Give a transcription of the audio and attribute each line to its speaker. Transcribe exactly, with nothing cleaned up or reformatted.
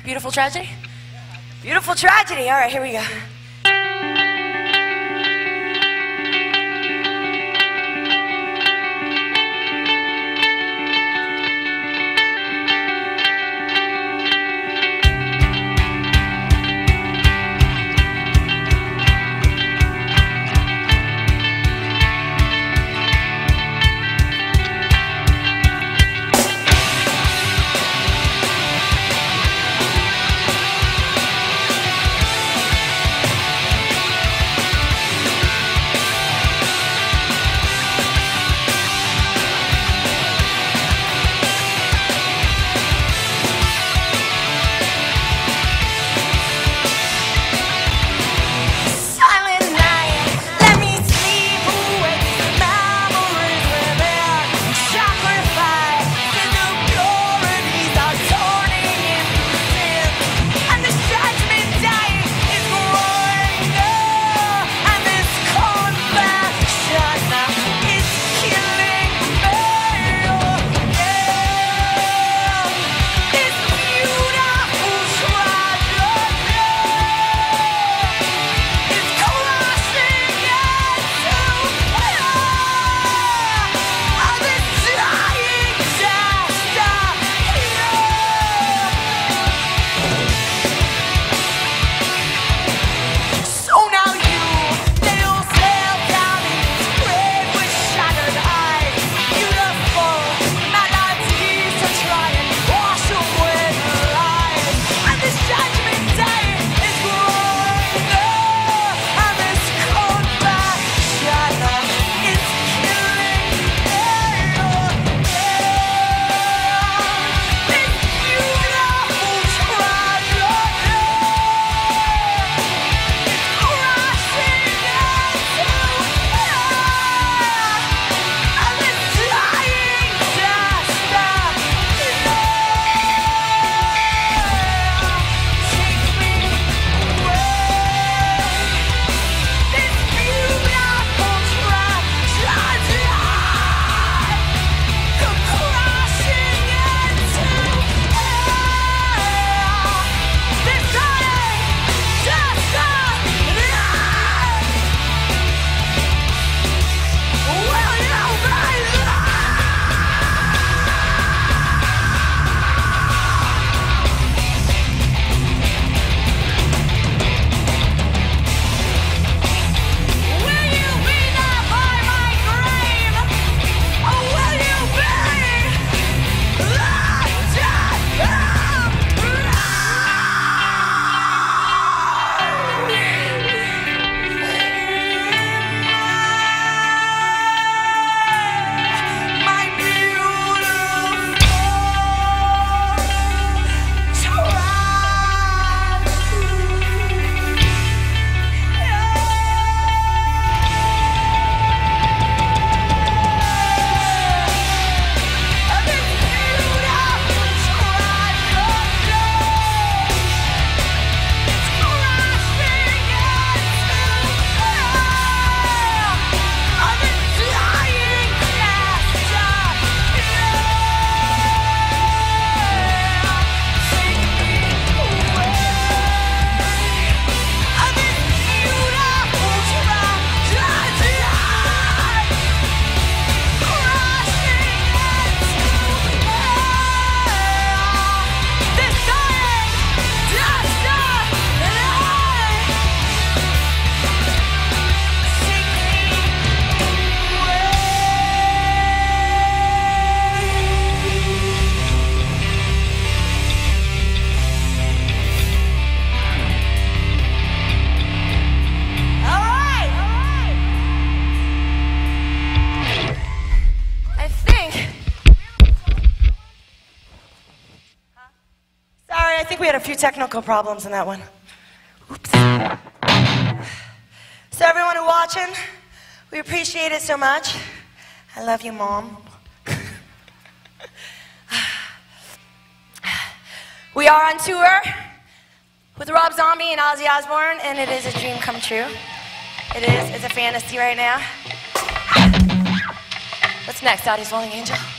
Speaker 1: Beautiful Tragedy? Beautiful Tragedy. All right, here we go.
Speaker 2: I think we had a few technical problems in that one. Oops. So everyone who's watching, we appreciate it so much. I love you, Mom. We are on tour with Rob Zombie and Ozzy Osbourne, and it is a dream come true. It is. It's a fantasy right now. What's next, Daddy's Falling Angel?